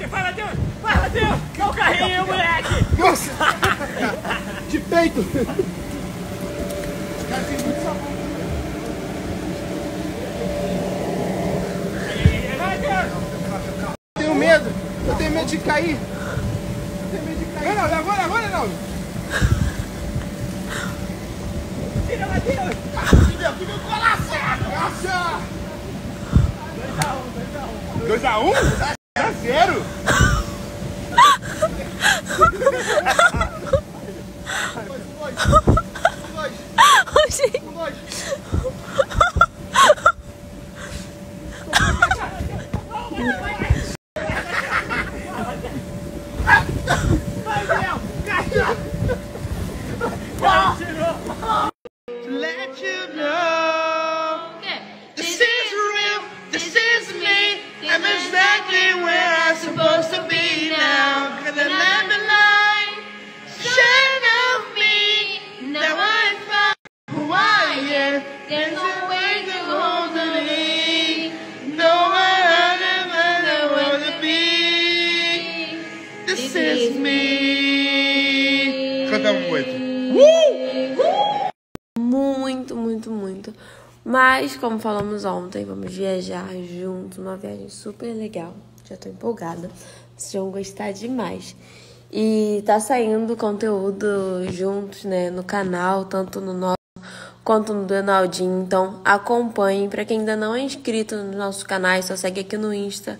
Vai, Matheus! Vai, Matheus! Dá o carrinho, moleque! Nossa! De peito! Cara, tem muito sabor. Vai, Matheus! Eu tenho medo de cair. Não, agora não. Tira, Matheus! Que meu golaço! Nossa! 2x1? 2x0? Let you know this is real, this is me. I'm exactly where I'm supposed to be now. Cause the line shine of me. Now I found who I am. There's no way to hold me. No one I wanna be. This is me. Canta muito. Muito. Mas, como falamos ontem, vamos viajar juntos, uma viagem super legal. Já tô empolgada. Vocês vão gostar demais. E tá saindo conteúdo juntos, né, no canal, tanto no nosso quanto no do Enaldinho. Então, acompanhem. Pra quem ainda não é inscrito nos nossos canais, só segue aqui no Insta.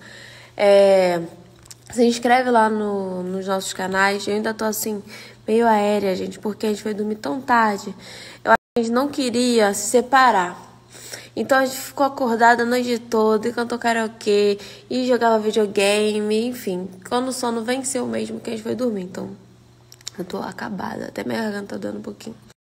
Se inscreve lá nos nossos canais. Eu ainda tô assim, meio aérea, gente, porque a gente foi dormir tão tarde. A gente não queria se separar. Então a gente ficou acordada a noite toda e cantou karaokê e jogava videogame, enfim. Quando o sono venceu mesmo, que a gente foi dormir. Então eu tô acabada, até minha garganta tá dando um pouquinho.